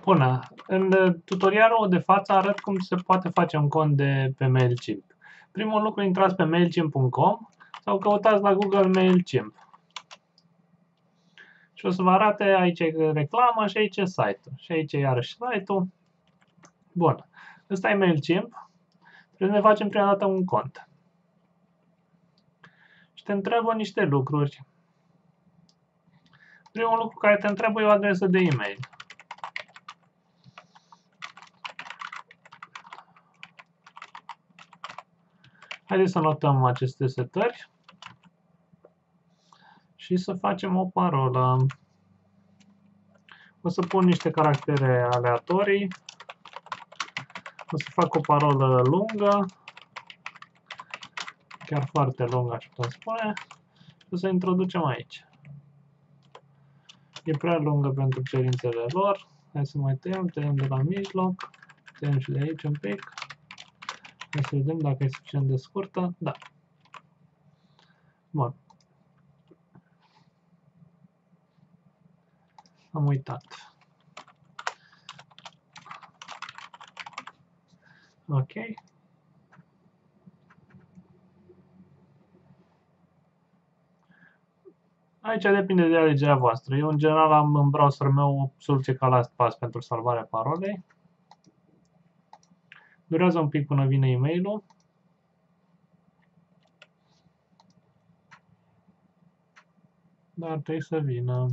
Bună! În tutorialul de față arăt cum se poate face un cont pe MailChimp. Primul lucru, intrați pe mailchimp.com sau căutați la Google MailChimp. Și o să vă arate aici reclama și aici site-ul. Și aici iarăși site-ul. Bun. Ăsta e MailChimp. Trebuie să ne facem prima dată un cont. Și te întreabă niște lucruri. Primul lucru care te întreabă e o adresă de e-mail. Haideți să notăm aceste setări și să facem o parolă. O să pun niște caractere aleatorii. O să fac o parolă lungă, chiar foarte lungă, aș putea spune. O să introducem aici. E prea lungă pentru cerințele lor. Hai să mai tăiem de la mijloc, tăiem și de aici un pic. Hai să vedem dacă e suficient de scurtă. Da. Bun. Am uitat. Ok. Aici depinde de alegerea voastră. Eu, în general, am în browserul meu o soluție ca LastPass pentru salvarea parolei. Durează un pic până vine e-mailul. Dar trebuie să vină.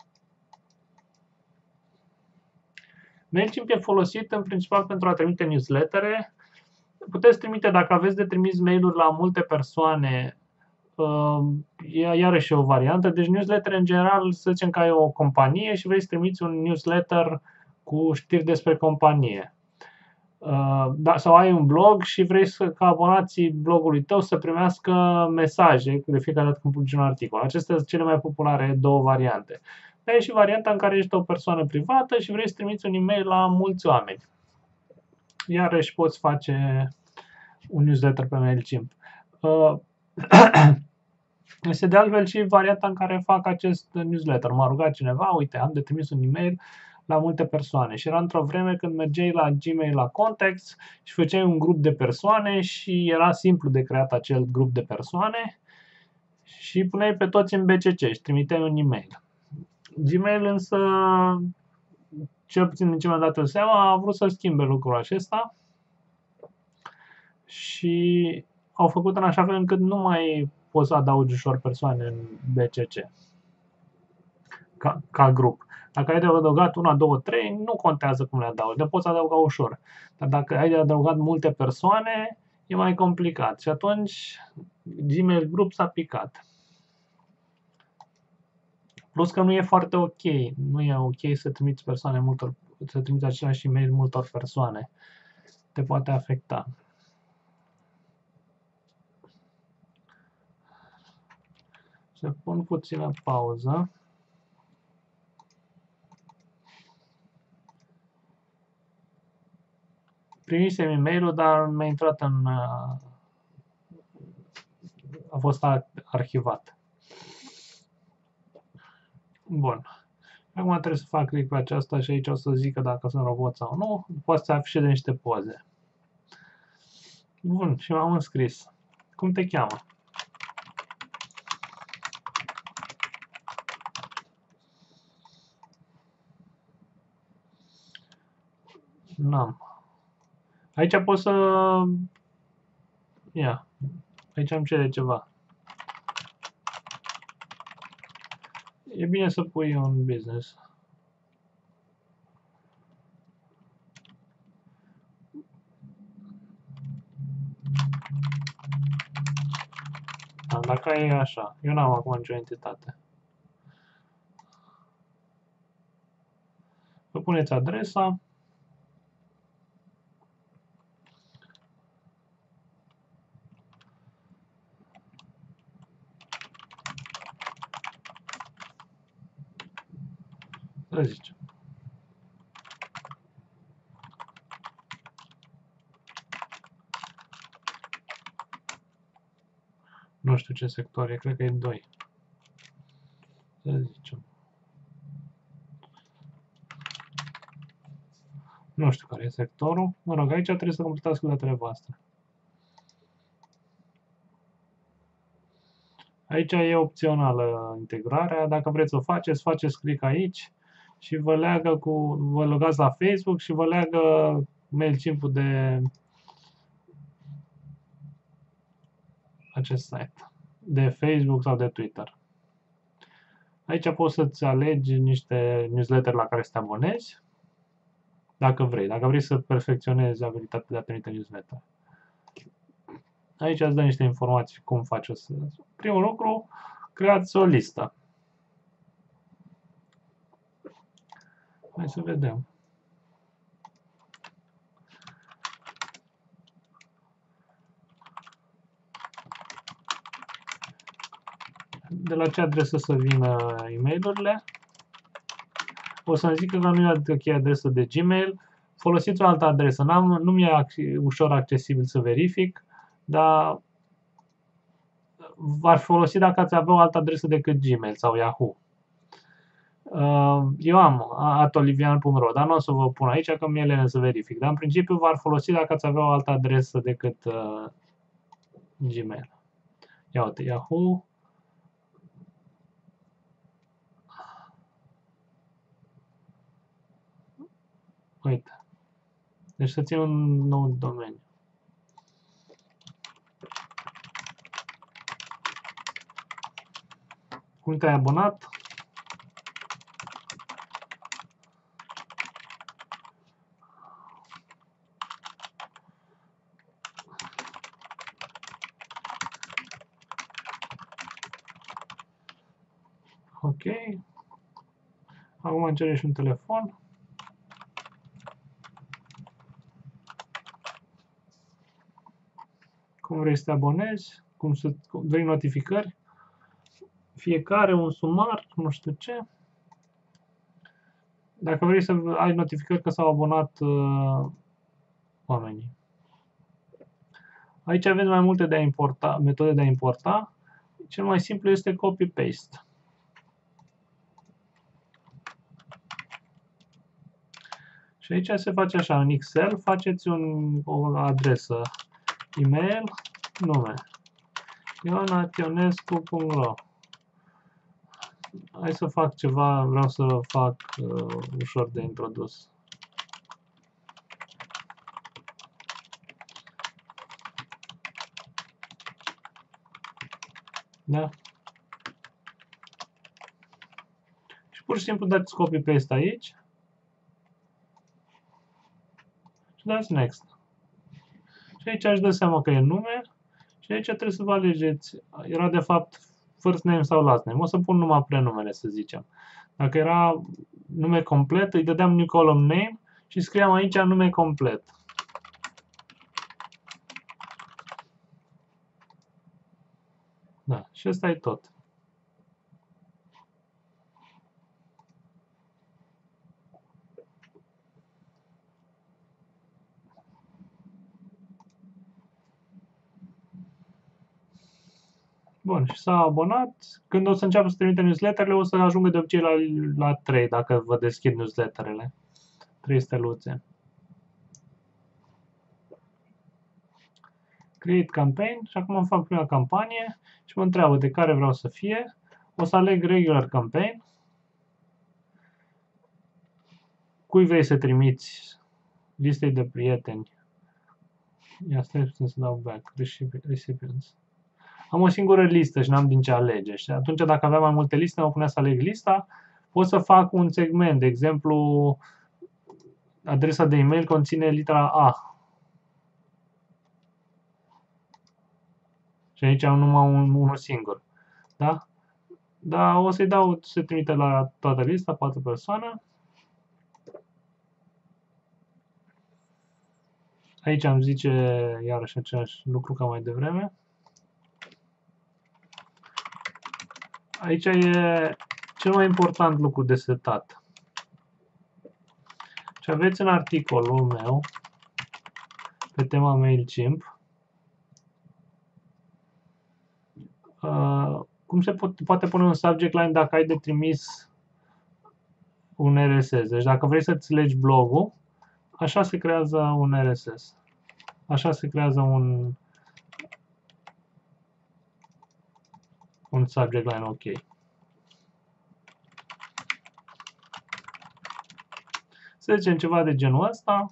MailChimp e folosit în principal pentru a trimite newslettere. Puteți trimite, dacă aveți de trimis mail-uri la multe persoane, e iarăși o variantă. Deci newsletter în general, să zicem că ai o companie și vrei să trimiți un newsletter cu știri despre companie. Da, sau ai un blog și vrei ca abonații blogului tău să primească mesaje de fiecare dată când publici un articol. Acestea sunt cele mai populare două variante. Dar e și varianta în care ești o persoană privată și vrei să trimiți un e-mail la mulți oameni. Iarăși poți face un newsletter pe MailChimp. Este de altfel și varianta în care fac acest newsletter. M-a rugat cineva, uite, am de trimis un e-mail la multe persoane. Și era într-o vreme când mergeai la Gmail, la Contacts și făceai un grup de persoane și era simplu de creat acel grup de persoane și puneai pe toți în BCC și trimiteai un e-mail. Gmail însă, cel puțin din ce mi-a dat seama, a vrut să schimbe lucrul acesta și au făcut în așa fel încât nu mai poți să adaugi ușor persoane în BCC ca grup. Dacă ai de adăugat 1, 2, 3, nu contează cum le adaugi, le poți adăuga ușor. Dar dacă ai de adăugat multe persoane, e mai complicat. Și atunci Gmail Group s-a picat. Plus că nu e foarte ok. Nu e ok să trimiți să trimiți același e-mail multor persoane. Te poate afecta. Să pun puțină pauză. Primisem e-mail-ul, dar mi-a intrat a fost arhivat. Bun. Acum trebuie să fac click pe aceasta și aici o să zică dacă sunt robot sau nu. Poate să afișeze niște poze. Bun, și m-am înscris. Cum te cheamă? N-am. Aici pot să... Ia. Aici îmi cere ceva. E bine să pui un business. Da, dacă e așa. Eu n-am acum nicio entitate. Vă puneți adresa. Să zicem. Nu știu ce sector e, cred că e 2. Să zicem. Nu știu care e sectorul. Mă rog, aici trebuie să completați cu datele voastre. Aici e opțională integrarea. Dacă vreți să o faceți, faceți click aici și vă leagă vă logați la Facebook și vă leagă MailChimp-ul de acest site, de Facebook sau de Twitter. Aici poți să-ți alegi niște newsletter la care să te abonezi, dacă vrei să perfecționezi abilitatea de a trimite newsletter. Aici îți dă niște informații cum faci o să... Primul lucru, creați o listă. Hai să vedem. De la ce adresă să vină e-mail-urile? O să-mi zică că nu e adresă de Gmail. Folosiți o altă adresă. Nu mi-e ușor accesibil să verific, dar v-ar folosi dacă ați avea o altă adresă decât Gmail sau Yahoo. Eu am @olivian.ro, dar nu o să vă pun aici că mi-e lene să verific. Dar în principiu v-ar folosi dacă ați avea o altă adresă decât Gmail. Ia uite, Yahoo. Uite. Deci să țin un nou domeniu. Cum te-ai abonat? Ok. Acum îmi cere și un telefon. Cum vrei să te abonezi? Vrei notificări? Fiecare un sumar, nu știu ce. Dacă vrei să ai notificări că s-au abonat oamenii. Aici aveți mai multe metode de a importa. Cel mai simplu este copy-paste. Și aici se face așa, în Excel faceți o adresă, e-mail, nume, ionationescu.ro. Hai să fac ceva, vreau să fac ușor de introdus. Da? Și pur și simplu dați copy-paste aici. Și dați next. Și aici își dă seama că e nume. Și aici trebuie să vă alegeți. Era de fapt first name sau last name. O să pun numai prenumele, să zicem. Dacă era nume complet, îi dădeam new column name și scriam aici nume complet. Da, și ăsta e tot. Bun, și s-a abonat. Când o să înceapă să trimite newsletterele, o să ajungă de obicei la 3, dacă vă deschid newsletterele. 3 steluțe. Create campaign și acum îmi fac prima campanie și mă întreabă de care vreau să fie. O să aleg regular campaign. Cui vrei să trimiți? Listei de prieteni. Ia stai puțin să dau back. Recipients. Am o singură listă și n-am din ce alege. Și atunci dacă aveam mai multe liste, mă punea să aleg lista. Pot să fac un segment. De exemplu, adresa de e-mail conține litera A. Și aici am numai unul singur. Da? Dar o să-i dau, se trimite la toată lista, 4 persoane. Aici am zice iarăși același lucru ca mai devreme. Aici e cel mai important lucru de setat. Și aveți în articolul meu pe tema MailChimp cum se poate pune un subject line dacă ai de trimis un RSS. Deci dacă vrei să-ți legi blogul, Așa se creează un RSS. Așa se creează un subject line OK. Să zicem ceva de genul ăsta.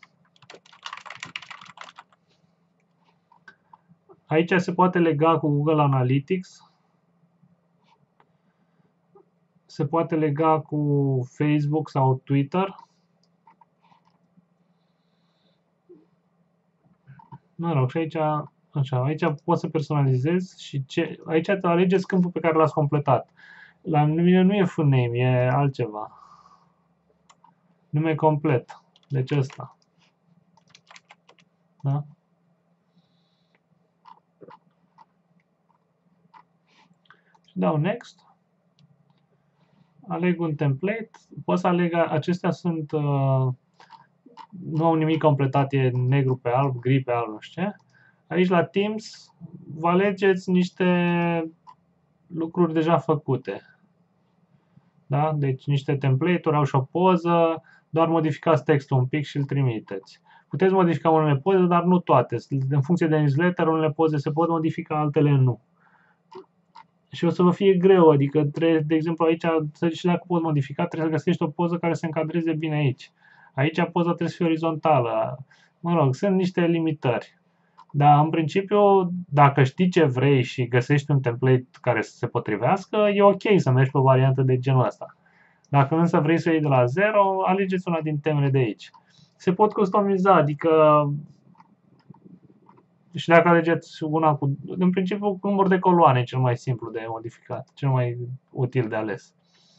Aici se poate lega cu Google Analytics. Se poate lega cu Facebook sau Twitter. Mă rog, și aici, așa, aici poți să personalizezi și aici te alegeți câmpul pe care l-ați completat. La mine nu e full name, e altceva. Nume complet. Deci ăsta. Da? Și dau next. Aleg un template. Pot să aleg, acestea sunt, nu au nimic completat, e negru pe alb, gri pe alb, nu știu ce. Aici la Teams vă alegeți niște lucruri deja făcute. Da? Deci niște template-uri, au și o poză, doar modificați textul un pic și îl trimiteți. Puteți modifica unele poze, dar nu toate. În funcție de newsletter, unele poze se pot modifica, altele nu. Și o să vă fie greu, adică trebuie, de exemplu aici, să zici, dacă poți modifica, trebuie să găsești o poză care se încadreze bine aici. Aici poza trebuie să fie orizontală. Mă rog, sunt niște limitări. Dar în principiu, dacă știi ce vrei și găsești un template care să se potrivească, e ok să mergi pe o variantă de genul ăsta. Dacă însă vrei să o iei de la zero, alegeți una din temele de aici. Se pot customiza, adică și dacă alegeți una cu, în principiu, număr de coloane e cel mai simplu de modificat, cel mai util de ales.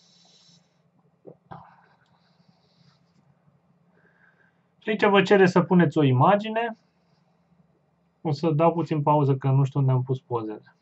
Și aici vă cere să puneți o imagine. O să dau puțin pauză că nu știu unde am pus pozele.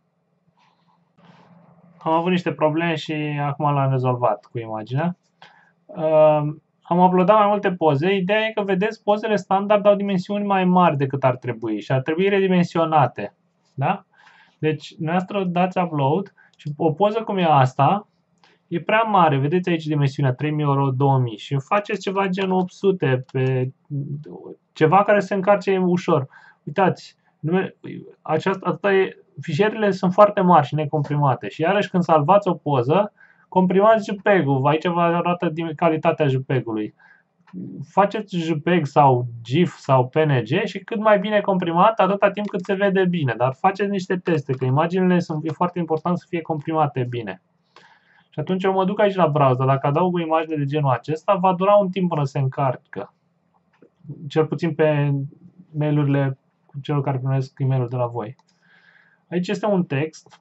Am avut niște probleme și acum l-am rezolvat cu imaginea. Am uploadat mai multe poze. Ideea e că, vedeți, pozele standard au dimensiuni mai mari decât ar trebui și ar trebui redimensionate. Da? Deci, dumneavoastră dați upload și o poză cum e asta e prea mare. Vedeți aici dimensiunea 3000 ori 2000 și faceți ceva gen 800 pe ceva care se încarce ușor. Uitați, asta e, fișierele sunt foarte mari și necomprimate și iarăși când salvați o poză, comprimați JPEG-ul, aici vă arată calitatea JPEG-ului. Faceți JPEG sau GIF sau PNG și cât mai bine comprimat, atâta timp cât se vede bine. Dar faceți niște teste, că imaginile e foarte important să fie comprimate bine. Și atunci eu mă duc aici la browser, dacă adaug o imagine de genul acesta, va dura un timp până se încarcă. Cel puțin pe mail-urile cu celor care primesc e-mail-ul de la voi. Aici este un text.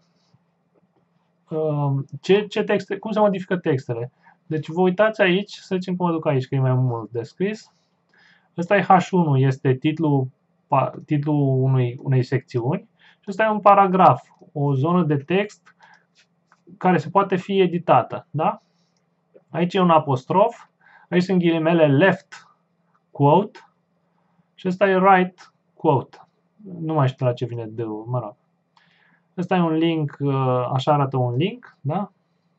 Ce texte, cum se modifică textele? Deci vă uitați aici, să zicem că mă duc aici, că e mai mult de scris. Ăsta e H1, este titlul unei secțiuni. Și ăsta e un paragraf, o zonă de text care se poate fi editată. Da? Aici e un apostrof, aici sunt ghilimele left quote și ăsta e right quote. Nu mai știu la ce vine de mă rog. Ăsta e un link, așa arată un link, da?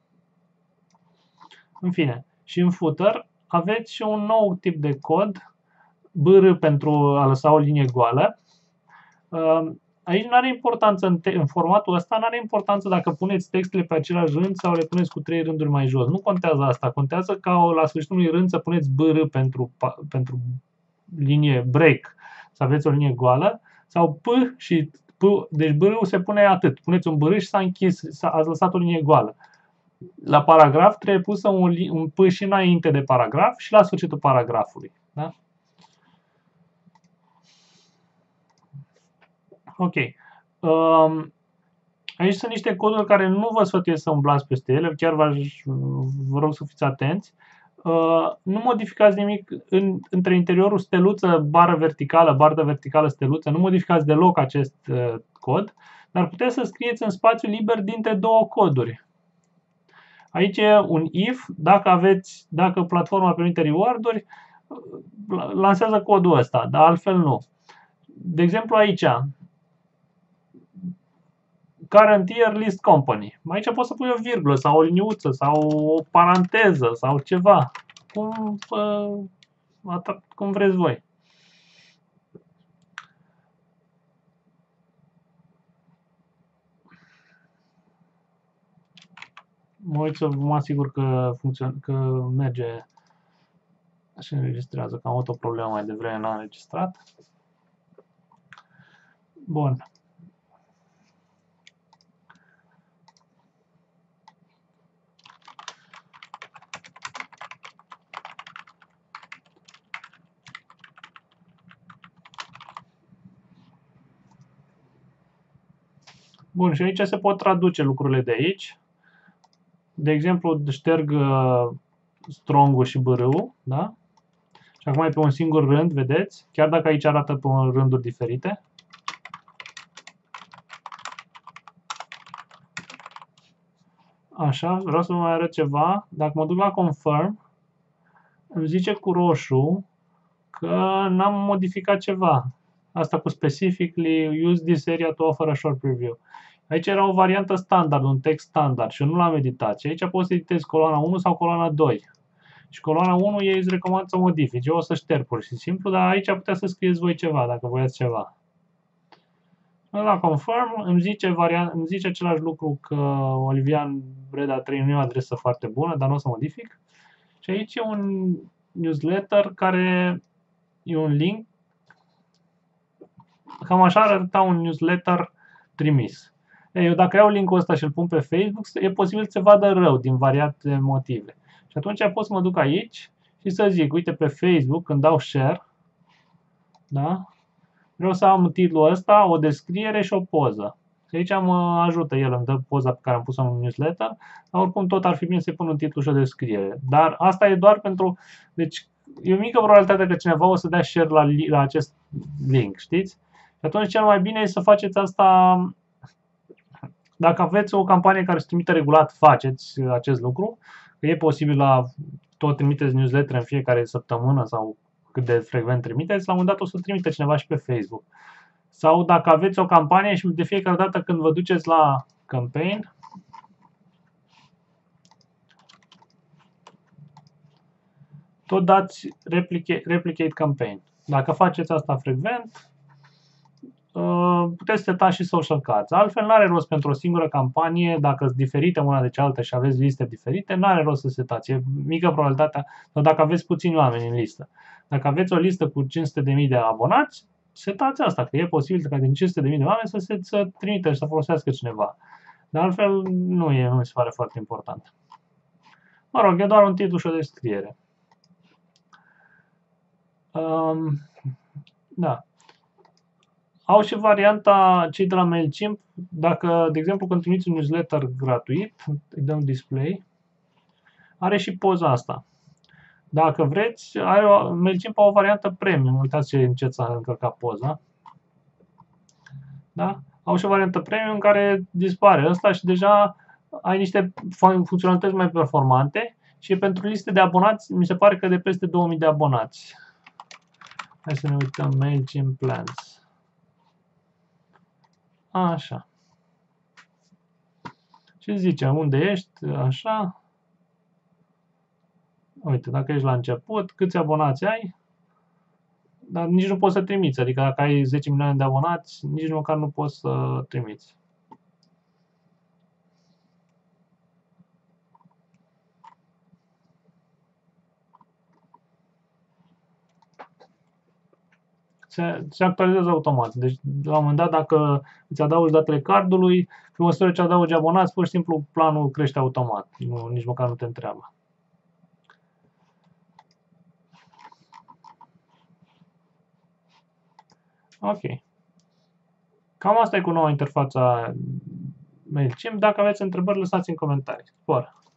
În fine, și în footer aveți și un nou tip de cod, BR pentru a lăsa o linie goală. Aici nu are importanță, în formatul ăsta nu are importanță dacă puneți textele pe același rând sau le puneți cu 3 rânduri mai jos. Nu contează asta, contează ca la sfârșitul unui rând să puneți BR pentru linie break, să aveți o linie goală, sau P și P, deci BR-ul se pune atât. Puneți un BR și s-a închis, ați lăsat o linie goală. La paragraf trebuie pusă un P și înainte de paragraf și la sfârșitul paragrafului. Da? Ok. Aici sunt niște coduri care nu vă sfătuiesc să umblați peste ele, chiar vă rog să fiți atenți. Nu modificați nimic între interiorul steluță, bară verticală, steluță, nu modificați deloc acest cod, dar puteți să scrieți în spațiu liber dintre două coduri. Aici e un if, dacă platforma permite reward-uri, lansează codul ăsta, dar altfel nu. De exemplu aici, current year list company. Aici poți să pui o virgulă sau o liniuță sau o paranteză sau ceva. cum vreți voi. Mă uit să mă asigur că merge și înregistrează, că am avut o problemă mai devreme, n-am înregistrat. Bun. Bun, și aici se pot traduce lucrurile de aici. De exemplu, șterg strong-ul și BR-ul, da? Și acum e pe un singur rând, vedeți? Chiar dacă aici arată pe rânduri diferite. Așa, vreau să vă mai arăt ceva. Dacă mă duc la confirm, îmi zice cu roșu că n-am modificat ceva. Asta cu specifically use this area to offer a short preview. Aici era o variantă standard, un text standard și eu nu l-am editat. Și aici poți să editezi coloana 1 sau coloana 2. Și coloana 1 ei îți recomand să modifici. Eu o să șterg pur și simplu, dar aici puteți să scrieți voi ceva, dacă voiați ceva. La confirm îmi zice același lucru că Olivian Breda 3 nu e o adresă foarte bună, dar nu o să modific. Și aici e un newsletter care e un link. Cam așa arăta un newsletter trimis. Eu dacă iau linkul ăsta și îl pun pe Facebook, e posibil să se vadă rău din variate motive. Și atunci pot să mă duc aici și să zic, uite pe Facebook, când dau share, da? Vreau să am titlul ăsta, o descriere și o poză. Și aici mă ajută el, îmi dă poza pe care am pus-o în newsletter, dar oricum tot ar fi bine să-i pun un titlu și o descriere. Dar asta e doar pentru... Deci e o mică probabilitate că cineva o să dea share la acest link, știți? Și atunci cel mai bine e să faceți asta... Dacă aveți o campanie care se trimite regulat, faceți acest lucru. Că e posibil tot trimiteți newsletter în fiecare săptămână sau cât de frecvent trimiteți, la un moment dat o să trimite cineva și pe Facebook. Sau dacă aveți o campanie și de fiecare dată când vă duceți la campaign, tot dați replicate campaign. Dacă faceți asta frecvent, puteți seta și social cards. Altfel, nu are rost pentru o singură campanie, dacă sunt diferite una de cealaltă și aveți liste diferite, nu are rost să setați. E mică probabilitatea, sau dacă aveți puțini oameni în listă. Dacă aveți o listă cu 500.000 de abonați, setați asta, că e posibil ca din 500.000 de oameni să trimite și să folosească cineva. Dar altfel, nu mi se pare foarte important. Mă rog, e doar un titlu și o descriere. Da. Au și varianta cei de la MailChimp, dacă, de exemplu, când trimiți un newsletter gratuit, îi dăm display, are și poza asta. Dacă vreți, MailChimp are o variantă premium, uitați ce încet s-a încărcat poza. Da? Au și o variantă premium în care dispare ăsta și deja ai niște funcționalități mai performante și e pentru liste de abonați, mi se pare că de peste 2000 de abonați. Hai să ne uităm, MailChimp Plans. Așa. Și zice, unde ești, așa. Uite, dacă ești la început, câți abonați ai, dar nici nu poți să trimiți. Adică dacă ai 10 milioane de abonați, nici măcar nu poți să trimiți. Se actualizează automat. Deci, la un moment dat, dacă îți adaugi datele cardului, pe măsură ce adaugi abonați, pur și simplu planul crește automat. Nici măcar nu te întreabă. Ok. Cam asta e cu noua interfață MailChimp. Dacă aveți întrebări, lăsați în comentarii. Spor!